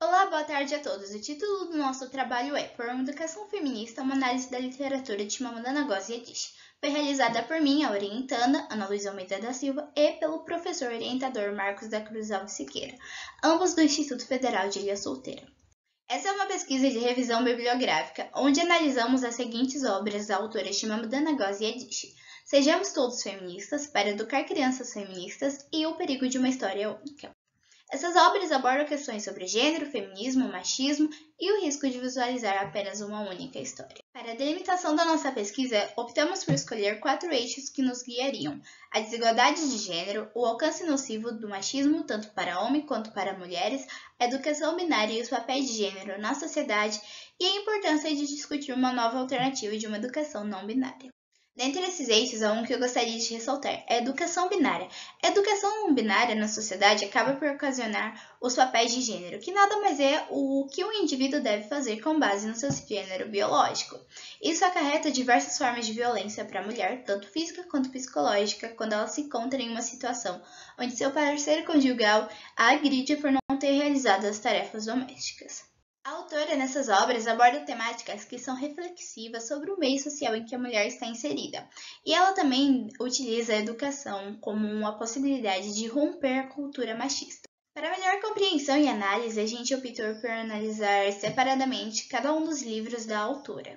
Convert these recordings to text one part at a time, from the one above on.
Olá, boa tarde a todos. O título do nosso trabalho é Por uma Educação Feminista, uma análise da literatura de Chimamanda Ngozi Adichie. Foi realizada por mim, a orientanda, Ana Luísa Almeida da Silva, e pelo professor orientador Marcos da Cruz Alves Siqueira, ambos do Instituto Federal de Ilha Solteira. Essa é uma pesquisa de revisão bibliográfica, onde analisamos as seguintes obras da autora Chimamanda Ngozi Adichie: Sejamos Todos Feministas, para educar crianças feministas, e O Perigo de uma História Única. Essas obras abordam questões sobre gênero, feminismo, machismo e o risco de visualizar apenas uma única história. Para a delimitação da nossa pesquisa, optamos por escolher 4 eixos que nos guiariam: a desigualdade de gênero, o alcance nocivo do machismo tanto para homens quanto para mulheres, a educação binária e os papéis de gênero na sociedade e a importância de discutir uma nova alternativa de uma educação não binária. Dentre esses eixos, há um que eu gostaria de ressaltar: a educação binária. A educação binária na sociedade acaba por ocasionar os papéis de gênero, que nada mais é o que o indivíduo deve fazer com base no seu gênero biológico. Isso acarreta diversas formas de violência para a mulher, tanto física quanto psicológica, quando ela se encontra em uma situação onde seu parceiro conjugal a agride por não ter realizado as tarefas domésticas. A autora, nessas obras, aborda temáticas que são reflexivas sobre o meio social em que a mulher está inserida, e ela também utiliza a educação como uma possibilidade de romper a cultura machista. Para melhor compreensão e análise, a gente optou por analisar separadamente cada um dos livros da autora.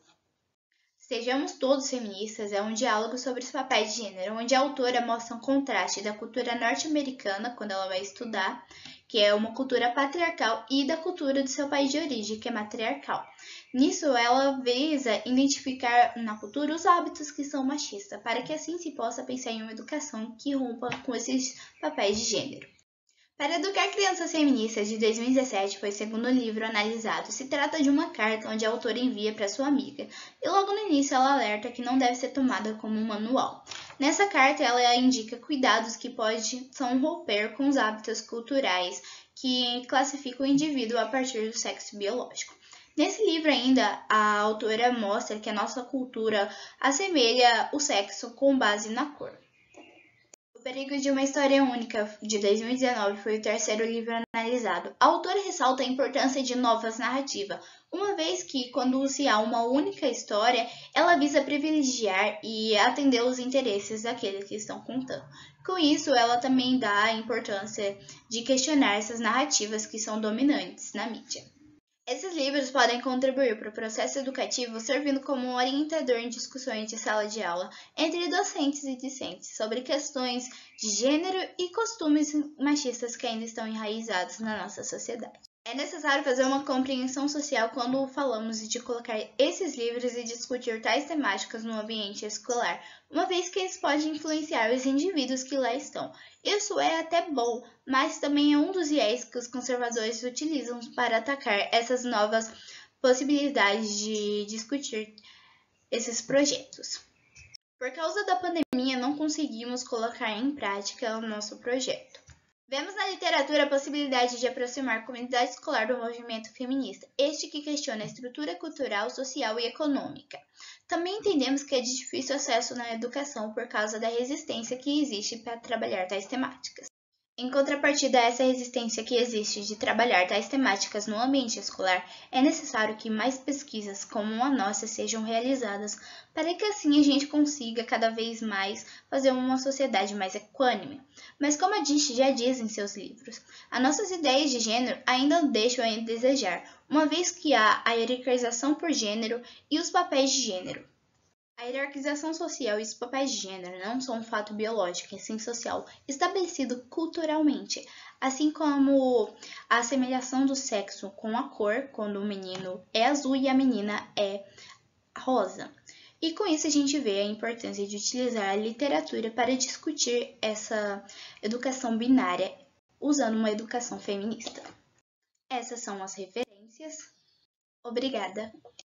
Sejamos Todos Feministas é um diálogo sobre os papéis de gênero, onde a autora mostra um contraste da cultura norte-americana, quando ela vai estudar, que é uma cultura patriarcal, e da cultura do seu país de origem, que é matriarcal. Nisso, ela visa identificar na cultura os hábitos que são machistas, para que assim se possa pensar em uma educação que rompa com esses papéis de gênero. Para Educar Crianças Feministas, de 2017, foi o segundo livro analisado. Se trata de uma carta onde a autora envia para sua amiga, e logo no início ela alerta que não deve ser tomada como um manual. Nessa carta, ela indica cuidados que possam romper com os hábitos culturais que classificam o indivíduo a partir do sexo biológico. Nesse livro ainda, a autora mostra que a nossa cultura assemelha o sexo com base na cor. O Perigo de uma História Única, de 2019, foi o terceiro livro analisado. A autora ressalta a importância de novas narrativas, uma vez que, quando se há uma única história, ela visa privilegiar e atender os interesses daqueles que estão contando. Com isso, ela também dá a importância de questionar essas narrativas que são dominantes na mídia. Esses livros podem contribuir para o processo educativo, servindo como um orientador em discussões de sala de aula entre docentes e discentes sobre questões de gênero e costumes machistas que ainda estão enraizados na nossa sociedade. É necessário fazer uma compreensão social quando falamos de colocar esses livros e discutir tais temáticas no ambiente escolar, uma vez que isso pode influenciar os indivíduos que lá estão. Isso é até bom, mas também é um dos viés que os conservadores utilizam para atacar essas novas possibilidades de discutir esses projetos. Por causa da pandemia, não conseguimos colocar em prática o nosso projeto. Vemos na literatura a possibilidade de aproximar a comunidade escolar do movimento feminista, este que questiona a estrutura cultural, social e econômica. Também entendemos que é de difícil acesso na educação por causa da resistência que existe para trabalhar tais temáticas. Em contrapartida a essa resistência que existe de trabalhar tais temáticas no ambiente escolar, é necessário que mais pesquisas como a nossa sejam realizadas, para que assim a gente consiga cada vez mais fazer uma sociedade mais equânime. Mas como a gente já diz em seus livros, as nossas ideias de gênero ainda deixam a desejar, uma vez que há a hierarquização por gênero e os papéis de gênero. A hierarquização social e os papéis de gênero não são um fato biológico, e sim social, estabelecido culturalmente, assim como a assemelhação do sexo com a cor, quando o menino é azul e a menina é rosa. E com isso a gente vê a importância de utilizar a literatura para discutir essa educação binária, usando uma educação feminista. Essas são as referências. Obrigada!